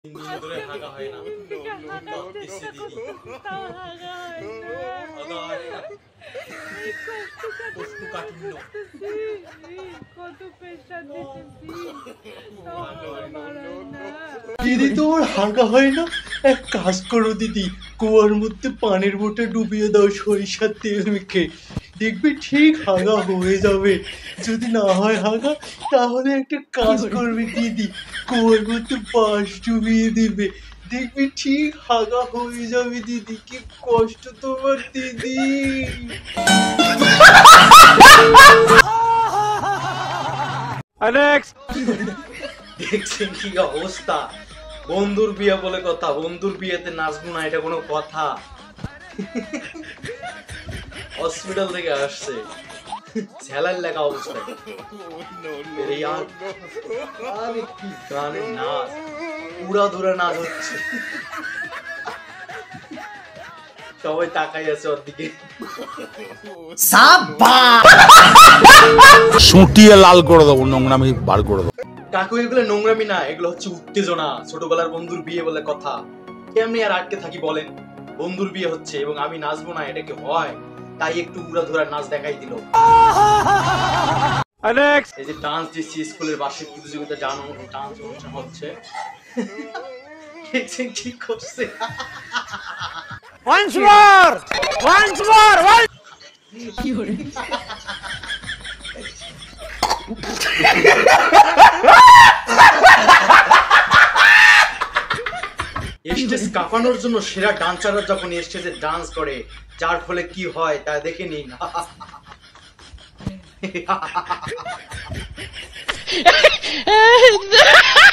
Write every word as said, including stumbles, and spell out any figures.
তিন দিন ধরে হাগা হয় না। তাও দিচ্ছে দিদি। তাও হাগা হয় না। হাগা হয় না। কষ্ট কাঠিন্য। কত প্রেশার দিতেছি। তাও হাগা বাড়ায় না। দিদি তোমার হাগা হয় না? এক কাজ করো দিদি, কুয়ার মধ্যে পানির বোতল ডুবিয়ে দাও সরিষার তেল মেখে, দেখবে ঠিক হাগা হয়ে যাবে। যদি না হয় হাগা, তাহলে একটা কাজ করবে দিদি, কুয়ার মধ্যে বাঁশ ডুবিয়ে দিবে, দেখবি ঠিক হাগা হয়ে যাবে দিদি। কি কষ্ট তোমার দিদি। দেখছেন কি অবস্থা? বন্ধুর বিয়ে বলে কথা, বন্ধুর বিয়েতে নাচবো না এটা কোনো কথা? হসপিটাল থেকে আসছে, ছেলার লেখা অবস্থা। আরে কি গানের নাচ, উড়া ধরে নাচ হচ্ছে, সবাই তাকাই আছে ওর দিকে। সুটিয়ে লাল করে দেবো, নোংরামি বার করে দেবো। কাকু এগুলো নোংরামি না, এগুলো হচ্ছে উত্তেজনা। ছোটবেলার বন্ধুর বিয়ে বলে কথা, কেমনি আর আটকে থাকি বলেন? বন্ধুর বিয়ে হচ্ছে এবং আমি নাচবো না, এটা কি হয়? তাই একটু উড়া ধরা নাচ দেখাই দিল। এই যে ডান্স দিচ্ছি, স্কুলের বার্ষিক প্রতিযোগিতা জানো, ডান্স অনুষ্ঠান হচ্ছে। দেখছেন কি করছে? Once more! Once more! Once... stage কাঁপানোর জন্য সেরা ডান্সাররা যখন স্টেজে ডান্স করে, যার ফলে কি হয় তা দেখে নিন।